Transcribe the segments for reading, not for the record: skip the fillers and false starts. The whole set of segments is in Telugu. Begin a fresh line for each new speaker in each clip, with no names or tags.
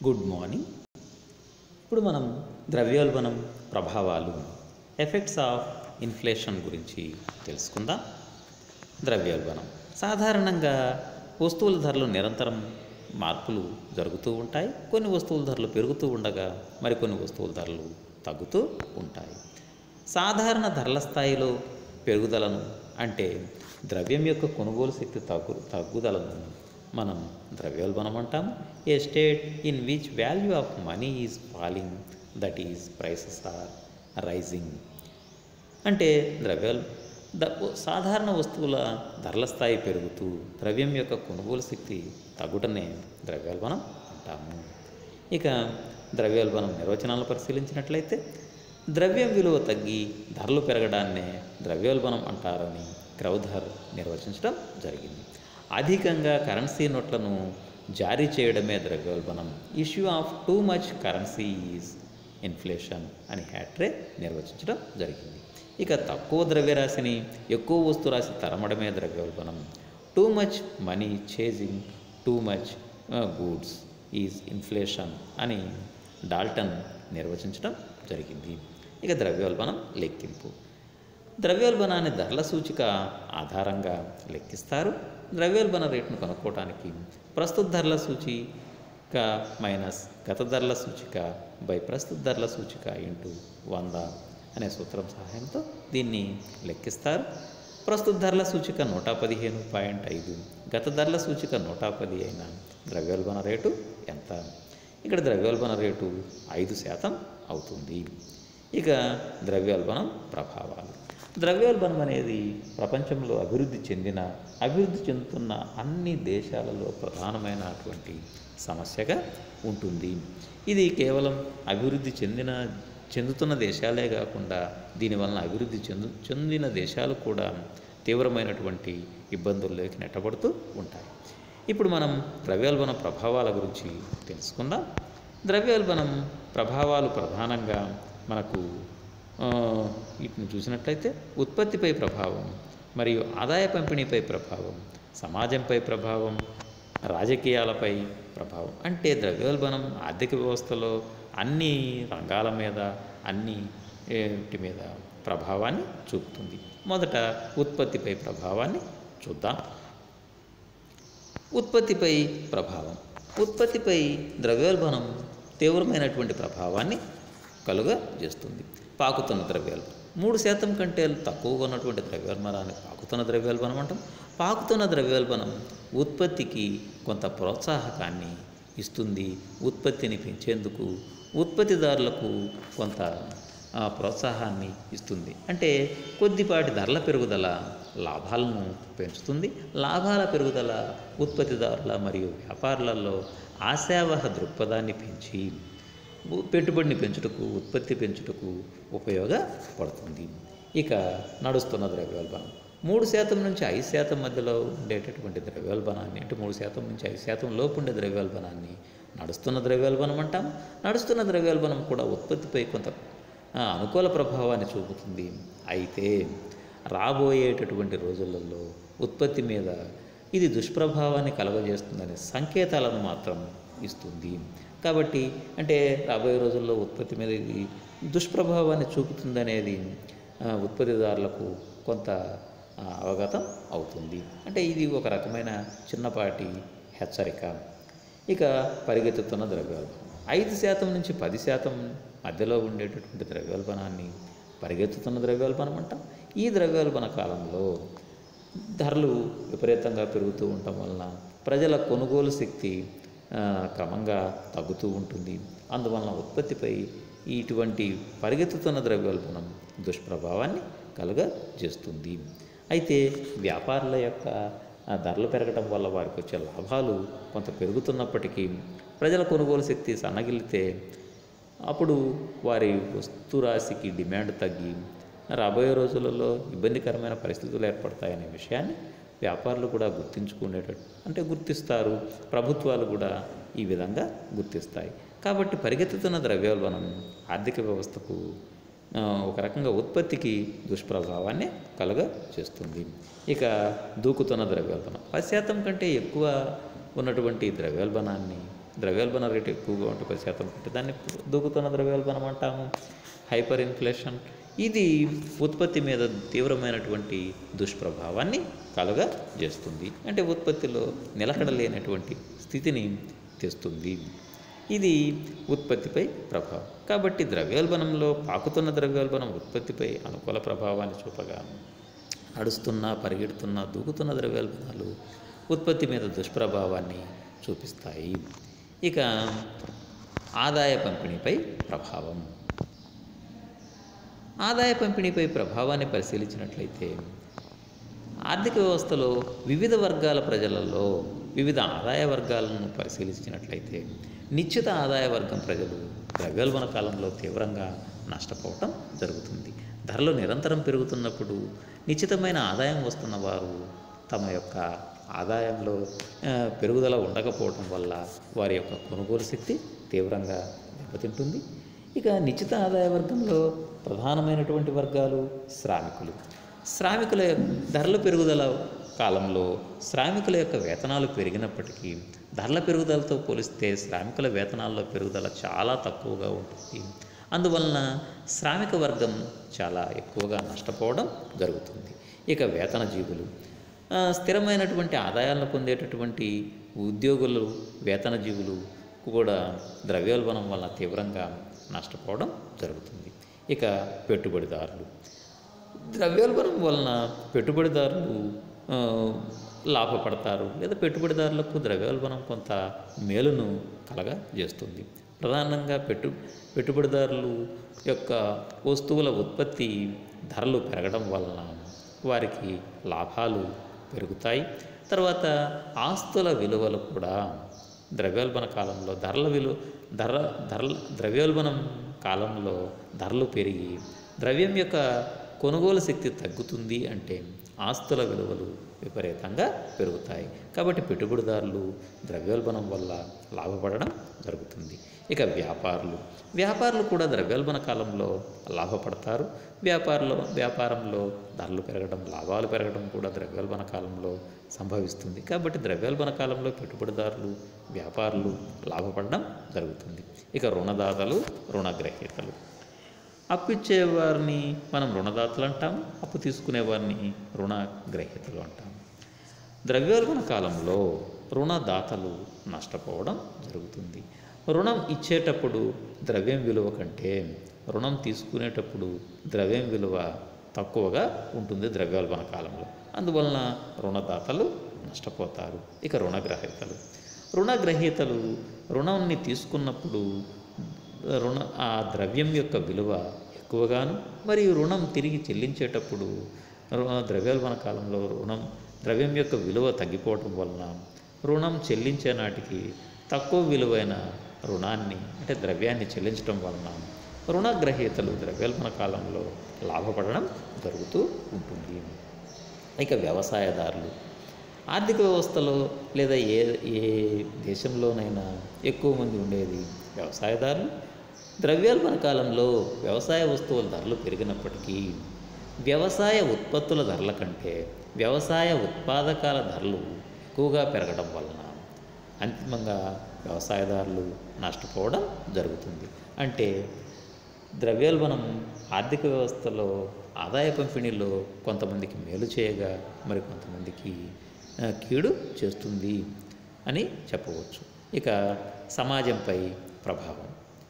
Good morning. ఇప్పుడు మనం ద్రవ్యోల్బణం ప్రభావాలు ఎఫెక్ట్స్ ఆఫ్ ఇన్ఫ్లేషన్ గురించి తెలుసుకుందాం. ద్రవ్యోల్బణం సాధారణంగా వస్తువుల ధరలు నిరంతరం మార్పులు జరుగుతూ ఉంటాయి. కొన్ని వస్తువుల ధరలు పెరుగుతూ ఉండగా మరికొన్ని వస్తువుల ధరలు తగ్గుతూ ఉంటాయి. సాధారణ ధరల స్థాయిలో పెరుగుదలను అంటే ద్రవ్యం యొక్క కొనుగోలు శక్తి తగ్గుదలను మనం ద్రవ్యోల్బణం అంటాం. A state in which value of money is falling, that is prices are rising. అంటే సాధారణ వస్తువుల ధరల స్థాయి పెరుగుతూ ద్రవ్యం యొక్క కొనుగోలు శక్తి తగ్గుటనే ద్రవ్యోల్బణం అంటాము. ఇక ద్రవ్యోల్బణం నిర్వచనాలను పరిశీలించినట్లయితే ద్రవ్యం విలువ తగ్గి ధరలు పెరగడాన్నే ద్రవ్యోల్బణం అంటారని క్రౌథర్ నిర్వచించడం జరిగింది. అధికంగా కరెన్సీ నోట్లను జారీ చేయడమే ద్రవ్యోల్బణం. Issue of too much currency is inflation అని హ్యాట్రే నిర్వచించడం జరిగింది. ఇక తక్కువ ద్రవ్యరాశిని ఎక్కువ వస్తు రాశి తరమడమే ద్రవ్యోల్బణం. Too much money chasing too much goods is inflation అని డాల్టన్ నిర్వచించడం జరిగింది. ఇక ద్రవ్యోల్బణం లెక్కింపు. ద్రవ్యోల్బణాన్ని ధరల సూచిక ఆధారంగా లెక్కిస్తారు. ద్రవ్యోల్బణ రేటును కనుక్కోవడానికి ప్రస్తుత ధరల సూచిక మైనస్ గత ధరల సూచిక బై ప్రస్తుత ధరల సూచిక ఇంటూ 100 అనే సూత్రం సహాయంతో దీన్ని లెక్కిస్తారు. ప్రస్తుత ధరల సూచిక 115.5, గత ధరల సూచిక 110 అయిన ద్రవ్యోల్బణ రేటు ఎంత? ఇక్కడ ద్రవ్యోల్బణ రేటు 5% అవుతుంది. ఇక ద్రవ్యోల్బణం ప్రభావాలు. ద్రవ్యోల్బణం అనేది ప్రపంచంలో అభివృద్ధి చెందుతున్న అన్ని దేశాలలో ప్రధానమైనటువంటి సమస్యగా ఉంటుంది. ఇది కేవలం అభివృద్ధి చెందుతున్న దేశాలే కాకుండా దీనివలన అభివృద్ధి చెందిన దేశాలు కూడా తీవ్రమైనటువంటి ఇబ్బందుల్లోకి నెట్టబడుతూ ఉంటాయి. ఇప్పుడు మనం ద్రవ్యోల్బణ ప్రభావాల గురించి తెలుసుకుందాం. ద్రవ్యోల్బణం ప్రభావాలు ప్రధానంగా మనకు వీటిని చూసినట్లయితే ఉత్పత్తిపై ప్రభావం మరియు ఆదాయ పంపిణీపై ప్రభావం, సమాజంపై ప్రభావం, రాజకీయాలపై ప్రభావం. అంటే ద్రవ్యోల్బణం ఆర్థిక వ్యవస్థలో అన్ని రంగాల మీద అన్నిటి మీద ప్రభావాన్ని చూపుతుంది. మొదట ఉత్పత్తిపై ప్రభావాన్ని చూద్దాం. ఉత్పత్తిపై ప్రభావం. ఉత్పత్తిపై ద్రవ్యోల్బణం తీవ్రమైనటువంటి ప్రభావాన్ని కలుగజేస్తుంది. పాకుతున్న ద్రవ్యోల్బణం 3% కంటే తక్కువగా ఉన్నటువంటి ద్రవ్యోల్బణాన్ని పాకుతున్న ద్రవ్యోల్బణం అంటాం. పాకుతున్న ద్రవ్యోల్బణం ఉత్పత్తికి కొంత ప్రోత్సాహకాన్ని ఇస్తుంది. ఉత్పత్తిని పెంచేందుకు ఉత్పత్తిదారులకు కొంత ప్రోత్సాహాన్ని ఇస్తుంది. అంటే కొద్దిపాటి ధరల పెరుగుదల లాభాలను పెంచుతుంది. లాభాల పెరుగుదల ఉత్పత్తిదారుల మరియు వ్యాపారులలో ఆశావహ దృక్పథాన్ని పెంచి పెట్టుబడిని పెంచుటకు, ఉత్పత్తి పెంచుటకు ఉపయోగపడుతుంది. ఇక నడుస్తున్న ద్రవ్యోల్బణం 3% నుంచి 5% మధ్యలో ఉండేటటువంటి ద్రవ్యోల్బణాన్ని, అంటే 3% నుంచి 5% లోపు ఉండే ద్రవ్యోల్బణాన్ని నడుస్తున్న ద్రవ్యోల్బణం అంటాం. నడుస్తున్న ద్రవ్యోల్బణం కూడా ఉత్పత్తిపై కొంత అనుకూల ప్రభావాన్ని చూపుతుంది. అయితే రాబోయేటటువంటి రోజులలో ఉత్పత్తి మీద ఇది దుష్ప్రభావాన్ని కలుగజేస్తుందనే సంకేతాలను మాత్రం ఇస్తుంది. కాబట్టి అంటే రాబోయే రోజుల్లో ఉత్పత్తి మీద ఇది దుష్ప్రభావాన్ని చూపుతుందనేది ఉత్పత్తిదారులకు కొంత అవగతం అవుతుంది. అంటే ఇది ఒక రకమైన చిన్నపాటి హెచ్చరిక. ఇక పరిగెత్తుతున్న ద్రవ్యోల్బణం 5% నుంచి 10% మధ్యలో ఉండేటటువంటి ద్రవ్యోల్బణాన్ని పరిగెత్తుతున్న ద్రవ్యోల్బణం అంటాం. ఈ ద్రవ్యోల్బణ కాలంలో ధరలు విపరీతంగా పెరుగుతూ ఉండటం వలన ప్రజల కొనుగోలు శక్తి క్రమంగా తగ్గుతూ ఉంటుంది. అందువలన ఉత్పత్తిపై ఇటువంటి పరిగెత్తుతున్న ద్రవ్యోల్బణం దుష్ప్రభావాన్ని కలుగజేస్తుంది. అయితే వ్యాపారుల యొక్క ధరలు పెరగడం వల్ల వారికి వచ్చే లాభాలు కొంత పెరుగుతున్నప్పటికీ ప్రజల కొనుగోలు శక్తి సన్నగిల్లితే అప్పుడు వారి వస్తురాశికి డిమాండ్ తగ్గి రాబోయే రోజులలో ఇబ్బందికరమైన పరిస్థితులు ఏర్పడతాయనే విషయాన్ని వ్యాపారులు కూడా గుర్తిస్తారు. ప్రభుత్వాలు కూడా ఈ విధంగా గుర్తిస్తాయి. కాబట్టి పరిగెత్తుతున్న ద్రవ్యోల్బణం ఆర్థిక వ్యవస్థకు ఒక రకంగా ఉత్పత్తికి దుష్ప్రభావాన్ని కలుగజేస్తుంది. ఇక దూకుతున్న ద్రవ్యోల్బణం 10% కంటే ఎక్కువ ఉన్నటువంటి ద్రవ్యోల్బణాన్ని ద్రవ్యోల్బణ రేటు ఎక్కువగా ఉంటే 10% ఉంటే దాన్ని దూకుతున్న ద్రవ్యోల్బణం అంటాము. హైపర్ ఇన్ఫ్లేషన్ ఇది ఉత్పత్తి మీద తీవ్రమైనటువంటి దుష్ప్రభావాన్ని కలుగజేస్తుంది. అంటే ఉత్పత్తిలో నిలకడ లేనటువంటి స్థితిని తెస్తుంది. ఇది ఉత్పత్తిపై ప్రభావం. కాబట్టి ద్రవ్యోల్బణంలో పాకుతున్న ద్రవ్యోల్బణం ఉత్పత్తిపై అనుకూల ప్రభావాన్ని చూపగా, నడుస్తున్న, పరిగెడుతున్న, దూకుతున్న ద్రవ్యోల్బణాలు ఉత్పత్తి మీద దుష్ప్రభావాన్ని చూపిస్తాయి. ఇక ఆదాయ పంపిణీపై ప్రభావం. ఆదాయ పంపిణీపై ప్రభావాన్ని పరిశీలించినట్లయితే ఆర్థిక వ్యవస్థలో వివిధ వర్గాల ప్రజలలో వివిధ ఆదాయ వర్గాలను పరిశీలించినట్లయితే నిశ్చిత ఆదాయ వర్గం ప్రజలు ద్రవ్యోల్బణ కాలంలో తీవ్రంగా నష్టపోవటం జరుగుతుంది. ధరలు నిరంతరం పెరుగుతున్నప్పుడు నిశ్చితమైన ఆదాయం వస్తున్న వారు తమ యొక్క ఆదాయంలో పెరుగుదల ఉండకపోవటం వల్ల వారి యొక్క కొనుగోలు శక్తి తీవ్రంగా దెబ్బతింటుంది. ఇక నిశ్చిత ఆదాయ వర్గంలో ప్రధానమైనటువంటి వర్గాలు శ్రామికుల ధరల పెరుగుదల కాలంలో శ్రామికుల యొక్క వేతనాలు పెరిగినప్పటికీ ధరల పెరుగుదలతో పోలిస్తే శ్రామికుల వేతనాల్లో పెరుగుదల చాలా తక్కువగా ఉంటుంది. అందువలన శ్రామిక వర్గం చాలా ఎక్కువగా నష్టపోవడం జరుగుతుంది. ఇక వేతన జీవులు స్థిరమైనటువంటి ఆదాయాలను పొందేటటువంటి ఉద్యోగులు, వేతన జీవులు కూడా ద్రవ్యోల్బణం వల్ల తీవ్రంగా నష్టపోవడం జరుగుతుంది. ఇక పెట్టుబడిదారులు, ద్రవ్యోల్బణం వలన పెట్టుబడిదారులు లాభపడతారు, లేదా పెట్టుబడిదారులకు ద్రవ్యోల్బణం కొంత మేలును కలగజేస్తుంది. ప్రధానంగా పెట్టుబడిదారులు యొక్క వస్తువుల ఉత్పత్తి ధరలు పెరగడం వలన వారికి లాభాలు పెరుగుతాయి. తర్వాత ఆస్తుల విలువలు కూడా ద్రవ్యోల్బణ కాలంలో ద్రవ్యోల్బణం కాలంలో ధరలు పెరిగి ద్రవ్యం యొక్క కొనుగోలు శక్తి తగ్గుతుంది. అంటే ఆస్తుల విలువలు విపరీతంగా పెరుగుతాయి. కాబట్టి పెట్టుబడిదారులు ద్రవ్యోల్బణం వల్ల లాభపడడం జరుగుతుంది. ఇక వ్యాపారులు కూడా ద్రవ్యోల్బణ కాలంలో లాభపడతారు. వ్యాపారంలో ధరలు పెరగడం, లాభాలు పెరగడం కూడా ద్రవ్యోల్బణ కాలంలో సంభవిస్తుంది. కాబట్టి ద్రవ్యోల్బణ కాలంలో పెట్టుబడిదారులు, వ్యాపారులు లాభపడడం జరుగుతుంది. ఇక రుణదాతలు, రుణగ్రహీతలు. అప్పు ఇచ్చేవారిని మనం రుణదాతలు అంటాము, అప్పు తీసుకునేవారిని రుణగ్రహీతలు అంటాము. ద్రవ్యోల్బణ కాలంలో రుణదాతలు నష్టపోవడం జరుగుతుంది. రుణం ఇచ్చేటప్పుడు ద్రవ్యం విలువ కంటే రుణం తీసుకునేటప్పుడు ద్రవ్యం విలువ తక్కువగా ఉంటుంది ద్రవ్యోల్బణ కాలంలో. అందువలన రుణదాతలు నష్టపోతారు. ఇక రుణగ్రహీతలు రుణాన్ని తీసుకున్నప్పుడు ఆ ద్రవ్యం యొక్క విలువ ఎక్కువగాను, మరియు రుణం తిరిగి చెల్లించేటప్పుడు ద్రవ్యోల్బణ కాలంలో ద్రవ్యం యొక్క విలువ తగ్గిపోవటం వలన రుణం చెల్లించే నాటికి తక్కువ విలువైన రుణాన్ని, అంటే ద్రవ్యాన్ని చెల్లించడం వలన రుణగ్రహీతలు ద్రవ్యోల్బణ కాలంలో లాభపడడం జరుగుతూ ఉంటుంది. ఇక వ్యవసాయదారులు, ఆర్థిక వ్యవస్థలో లేదా ఏ దేశంలోనైనా ఎక్కువ మంది ఉండేది వ్యవసాయదారులు. ద్రవ్యోల్బణ కాలంలో వ్యవసాయ వస్తువుల ధరలు పెరిగినప్పటికీ వ్యవసాయ ఉత్పత్తుల ధరల కంటే వ్యవసాయ ఉత్పాదకాల ధరలు ఎక్కువగా పెరగడం వలన అంతిమంగా వ్యవసాయదారులు నష్టపోవడం జరుగుతుంది. అంటే ద్రవ్యోల్బణం ఆర్థిక వ్యవస్థలో ఆదాయ పంపిణీలో కొంతమందికి మేలు చేయగా మరి కొంతమందికి కీడు చేస్తుంది అని చెప్పవచ్చు. ఇక సమాజంపై ప్రభావం.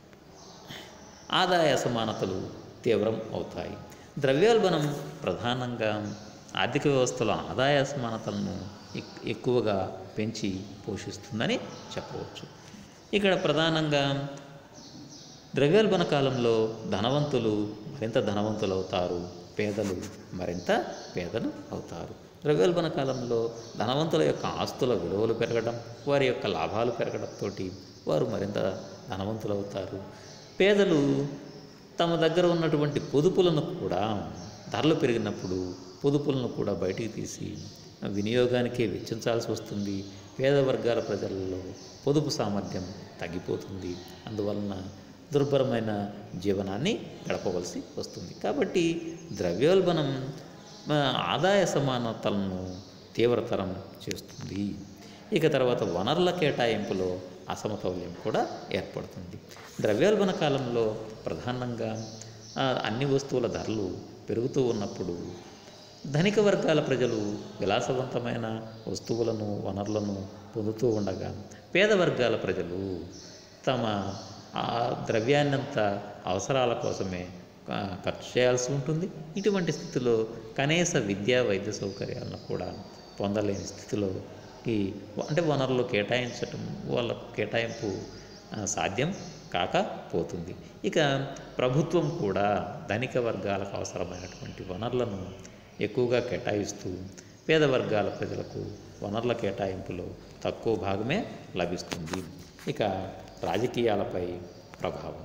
ఆదాయ అసమానతలు తీవ్రం అవుతాయి. ద్రవ్యోల్బణం ప్రధానంగా ఆర్థిక వ్యవస్థలో ఆదాయ అసమానతలను ఎక్కువగా పెంచి పోషిస్తుందని చెప్పవచ్చు. ఇక్కడ ప్రధానంగా ద్రవ్యోల్బణ కాలంలో ధనవంతులు మరింత ధనవంతులు అవుతారు, పేదలు మరింత పేదలు అవుతారు. ద్రవ్యోల్బణ కాలంలో ధనవంతుల యొక్క ఆస్తుల విలువలు పెరగడం, వారి యొక్క లాభాలు పెరగడంతో వారు మరింత ధనవంతులు అవుతారు. పేదలు తమ దగ్గర ఉన్నటువంటి పొదుపులను కూడా ధరలు పెరిగినప్పుడు పొదుపులను కూడా బయటికి తీసి వినియోగానికే వెచ్చించాల్సి వస్తుంది. పేద వర్గాల ప్రజలలో పొదుపు సామర్థ్యం తగ్గిపోతుంది. అందువలన దుర్భరమైన జీవనాన్ని గడపవలసి వస్తుంది. కాబట్టి ద్రవ్యోల్బణం ఆదాయ సమానతలను తీవ్రతరం చేస్తుంది. ఇక తర్వాత వనరుల కేటాయింపులో అసమతౌల్యం కూడా ఏర్పడుతుంది. ద్రవ్యోల్బణ కాలంలో ప్రధానంగా అన్ని వస్తువుల ధరలు పెరుగుతూ ఉన్నప్పుడు ధనిక వర్గాల ప్రజలు విలాసవంతమైన వస్తువులను వనరులను పొందుతూ ఉండగా పేద వర్గాల ప్రజలు తమ ద్రవ్యాన్నంతా అవసరాల కోసమే ఖర్చు చేయాల్సి ఉంటుంది. ఇటువంటి స్థితిలో కనీస విద్యా వైద్య సౌకర్యాలను కూడా పొందలేని స్థితిలో అంటే వనరులు కేటాయించటం వాళ్ళ కేటాయింపు సాధ్యం కాకపోతుంది. ఇక ప్రభుత్వం కూడా ధనిక వర్గాలకు అవసరమైనటువంటి వనరులను ఎక్కువగా కేటాయిస్తూ పేద వర్గాల ప్రజలకు వనరుల కేటాయింపులో తక్కువ భాగమే లభిస్తుంది. ఇక రాజకీయాలపై ప్రభావం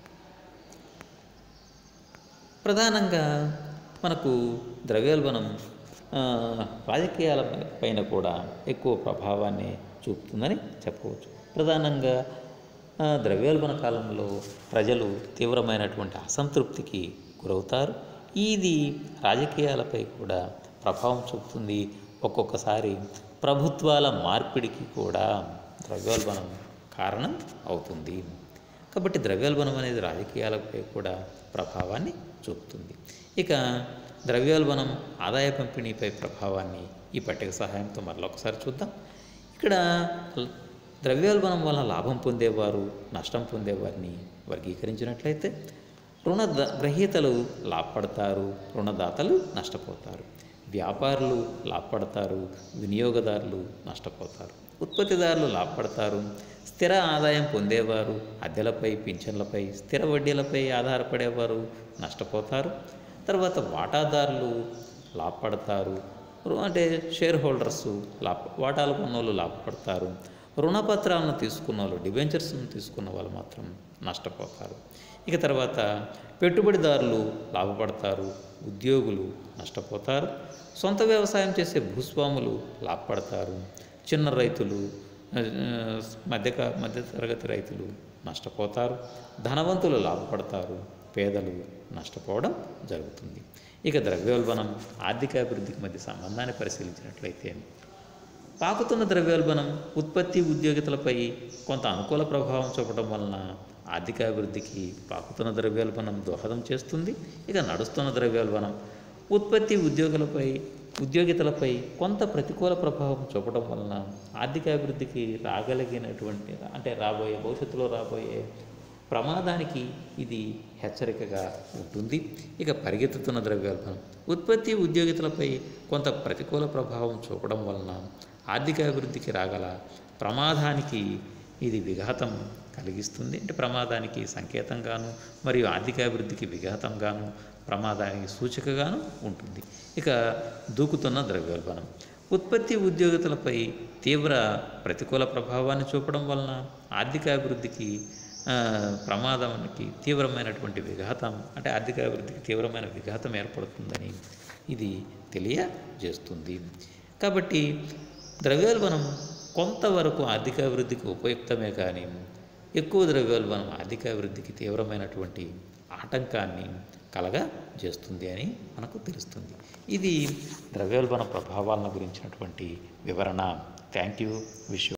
ప్రధానంగా మనకు ద్రవ్యోల్బణం రాజకీయాల పైన కూడా ఎక్కువ ప్రభావాన్ని చూపుతుందని చెప్పవచ్చు. ప్రధానంగా ద్రవ్యోల్బణ కాలంలో ప్రజలు తీవ్రమైనటువంటి అసంతృప్తికి గురవుతారు. ఇది రాజకీయాలపై కూడా ప్రభావం చూపుతుంది. ఒక్కొక్కసారి ప్రభుత్వాల మార్పిడికి కూడా ద్రవ్యోల్బణం కారణం అవుతుంది. కాబట్టి ద్రవ్యోల్బణం అనేది రాజకీయాలపై కూడా ప్రభావాన్ని చూపుతుంది. ఇక ద్రవ్యోల్బణం ఆదాయ పంపిణీపై ప్రభావాన్ని ఈ పట్టిక సహాయంతో మరొకసారి చూద్దాం. ఇక్కడ ద్రవ్యోల్బణం వల్ల లాభం పొందేవారు నష్టం పొందేవారిని వర్గీకరించినట్లయితే గ్రహీతలు లాభపడతారు, రుణదాతలు నష్టపోతారు. వ్యాపారులు లాభపడతారు, వినియోగదారులు నష్టపోతారు. ఉత్పత్తిదారులు లాభపడతారు, స్థిర ఆదాయం పొందేవారు అద్దెలపై పింఛన్లపై స్థిర వడ్డీలపై ఆధారపడేవారు నష్టపోతారు. తర్వాత వాటాదారులు లాభపడతారు, అంటే షేర్ హోల్డర్స్ వాటాలు కొన్నోళ్ళు లాభపడతారు. రుణపత్రాలను తీసుకున్న వాళ్ళు డిబెంచర్స్ను తీసుకున్న వాళ్ళు మాత్రం నష్టపోతారు. ఇక తర్వాత పెట్టుబడిదారులు లాభపడతారు, ఉద్యోగులు నష్టపోతారు. సొంత వ్యవసాయం చేసే భూస్వాములు లాభపడతారు, చిన్న రైతులు మధ్యతరగతి రైతులు నష్టపోతారు. ధనవంతులు లాభపడతారు, పేదలు నష్టపోవడం జరుగుతుంది. ఇక ద్రవ్యోల్బణం ఆర్థికాభివృద్ధికి మధ్య సంబంధాన్ని పరిశీలించినట్లయితే పాకుతున్న ద్రవ్యోల్బణం ఉత్పత్తి ఉద్యోగితలపై కొంత అనుకూల ప్రభావం చూపడం వలన ఆర్థికాభివృద్ధికి పాకుతున్న ద్రవ్యోల్బణం దోహదం చేస్తుంది. ఇక నడుస్తున్న ద్రవ్యోల్బణం ఉత్పత్తి ఉద్యోగితలపై కొంత ప్రతికూల ప్రభావం చూపడం వలన ఆర్థికాభివృద్ధికి రాగలిగినటువంటి అంటే భవిష్యత్తులో రాబోయే ప్రమాదానికి ఇది హెచ్చరికగా ఉంటుంది. ఇక పరిగెత్తుతున్న ద్రవ్యోల్బణం ఉత్పత్తి ఉద్యోగితలపై కొంత ప్రతికూల ప్రభావం చూపడం వలన ఆర్థికాభివృద్ధికి రాగల ప్రమాదానికి ఇది విఘాతం కలిగిస్తుంది. అంటే ప్రమాదానికి సంకేతంగాను మరియు ఆర్థికాభివృద్ధికి విఘాతంగాను ప్రమాదానికి సూచికగాను ఉంటుంది. ఇక దూకుతున్న ద్రవ్యోల్బణం ఉత్పత్తి ఉద్యోగితలపై తీవ్ర ప్రతికూల ప్రభావాన్ని చూపడం వలన ఆర్థికాభివృద్ధికి ప్రమాదానికి తీవ్రమైనటువంటి విఘాతం అంటే ఆర్థికాభివృద్ధికి తీవ్రమైన విఘాతం ఏర్పడుతుందని ఇది తెలియజేస్తుంది. కాబట్టి ద్రవ్యోల్బణం కొంతవరకు ఆర్థికాభివృద్ధికి ఉపయుక్తమే కానీ ఎక్కువ ద్రవ్యోల్బణం ఆర్థికాభివృద్ధికి తీవ్రమైనటువంటి ఆటంకాన్ని కలగజేస్తుంది అని మనకు తెలుస్తుంది. ఇది ద్రవ్యోల్బణ ప్రభావాలను గురించినటువంటి వివరణ. Thank you. విష్